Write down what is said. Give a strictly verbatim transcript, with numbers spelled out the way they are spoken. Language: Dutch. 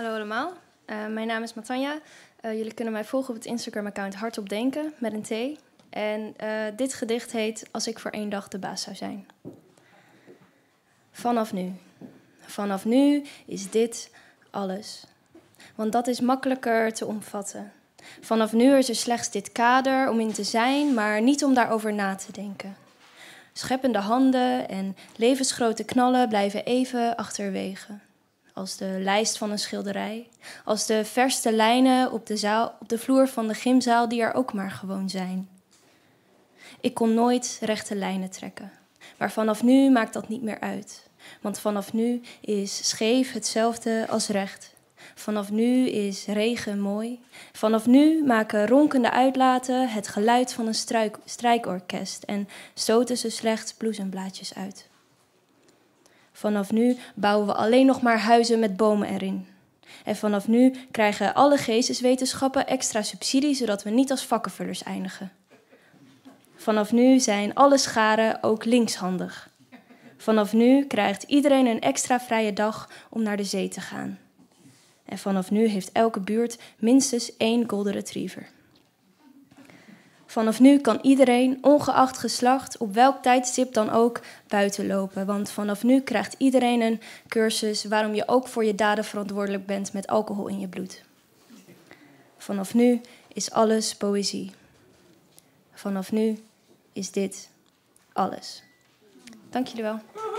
Hallo allemaal, uh, mijn naam is Matanja. Uh, jullie kunnen mij volgen op het Instagram-account Hardop Denken met een T. En uh, dit gedicht heet Als ik voor één dag de baas zou zijn. Vanaf nu. Vanaf nu is dit alles. Want dat is makkelijker te omvatten. Vanaf nu is er slechts dit kader om in te zijn, maar niet om daarover na te denken. Scheppende handen en levensgrote knallen blijven even achterwege. Als de lijst van een schilderij. Als de verste lijnen op de, zaal, op de vloer van de gymzaal die er ook maar gewoon zijn. Ik kon nooit rechte lijnen trekken. Maar vanaf nu maakt dat niet meer uit. Want vanaf nu is scheef hetzelfde als recht. Vanaf nu is regen mooi. Vanaf nu maken ronkende uitlaten het geluid van een struik, strijkorkest en stoten ze slechts bloesemblaadjes uit. Vanaf nu bouwen we alleen nog maar huizen met bomen erin. En vanaf nu krijgen alle geesteswetenschappen extra subsidie, zodat we niet als vakkenvullers eindigen. Vanaf nu zijn alle scharen ook linkshandig. Vanaf nu krijgt iedereen een extra vrije dag om naar de zee te gaan. En vanaf nu heeft elke buurt minstens één golden retriever. Vanaf nu kan iedereen, ongeacht geslacht, op welk tijdstip dan ook, buiten lopen. Want vanaf nu krijgt iedereen een cursus waarom je ook voor je daden verantwoordelijk bent met alcohol in je bloed. Vanaf nu is alles poëzie. Vanaf nu is dit alles. Dank jullie wel.